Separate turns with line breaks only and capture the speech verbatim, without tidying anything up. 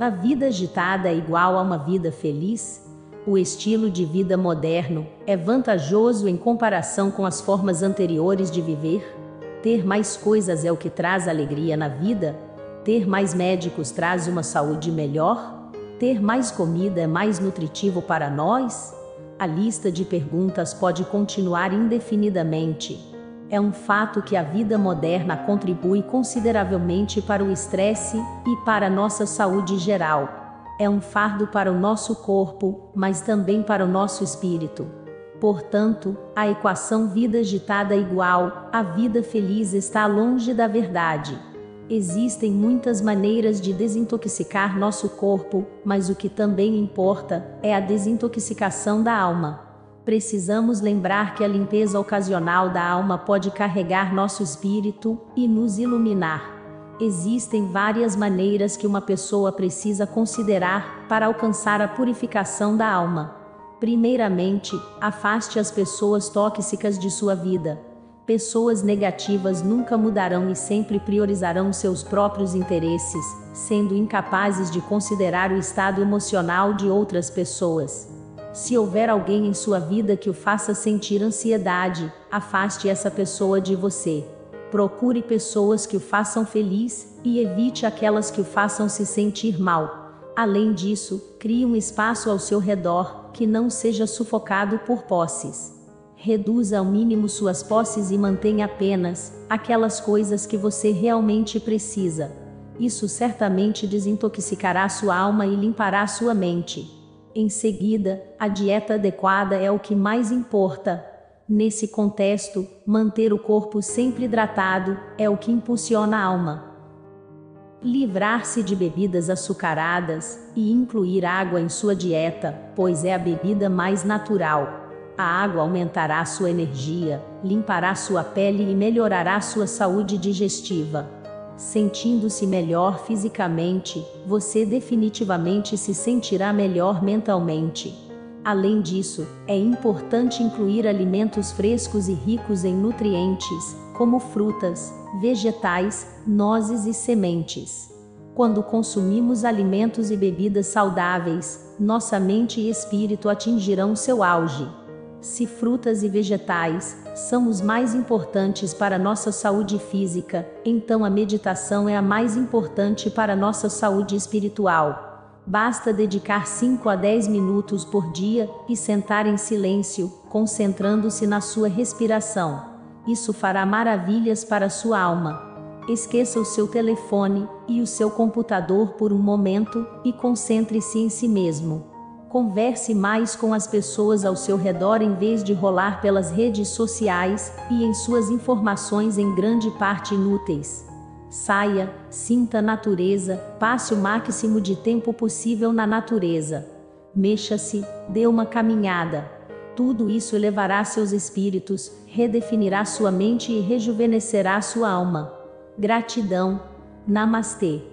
A vida agitada é igual a uma vida feliz? O estilo de vida moderno é vantajoso em comparação com as formas anteriores de viver? Ter mais coisas é o que traz alegria na vida? Ter mais médicos traz uma saúde melhor? Ter mais comida é mais nutritivo para nós? A lista de perguntas pode continuar indefinidamente. É um fato que a vida moderna contribui consideravelmente para o estresse e para a nossa saúde geral. É um fardo para o nosso corpo, mas também para o nosso espírito. Portanto, a equação vida agitada igual a vida feliz está longe da verdade. Existem muitas maneiras de desintoxicar nosso corpo, mas o que também importa é a desintoxicação da alma. Precisamos lembrar que a limpeza ocasional da alma pode carregar nosso espírito e nos iluminar. Existem várias maneiras que uma pessoa precisa considerar para alcançar a purificação da alma. Primeiramente, afaste as pessoas tóxicas de sua vida. Pessoas negativas nunca mudarão e sempre priorizarão seus próprios interesses, sendo incapazes de considerar o estado emocional de outras pessoas. Se houver alguém em sua vida que o faça sentir ansiedade, afaste essa pessoa de você. Procure pessoas que o façam feliz e evite aquelas que o façam se sentir mal. Além disso, crie um espaço ao seu redor que não seja sufocado por posses. Reduza ao mínimo suas posses e mantenha apenas aquelas coisas que você realmente precisa. Isso certamente desintoxicará sua alma e limpará sua mente. Em seguida, a dieta adequada é o que mais importa. Nesse contexto, manter o corpo sempre hidratado é o que impulsiona a alma. Livrar-se de bebidas açucaradas e incluir água em sua dieta, pois é a bebida mais natural. A água aumentará sua energia, limpará sua pele e melhorará sua saúde digestiva. Sentindo-se melhor fisicamente, você definitivamente se sentirá melhor mentalmente. Além disso, é importante incluir alimentos frescos e ricos em nutrientes, como frutas, vegetais, nozes e sementes. Quando consumimos alimentos e bebidas saudáveis, nossa mente e espírito atingirão seu auge. Se frutas e vegetais são os mais importantes para nossa saúde física, então a meditação é a mais importante para nossa saúde espiritual. Basta dedicar cinco a dez minutos por dia e sentar em silêncio, concentrando-se na sua respiração. Isso fará maravilhas para sua alma. Esqueça o seu telefone e o seu computador por um momento e concentre-se em si mesmo. Converse mais com as pessoas ao seu redor em vez de rolar pelas redes sociais e em suas informações em grande parte inúteis. Saia, sinta a natureza, passe o máximo de tempo possível na natureza. Mexa-se, dê uma caminhada. Tudo isso elevará seus espíritos, redefinirá sua mente e rejuvenescerá sua alma. Gratidão. Namastê.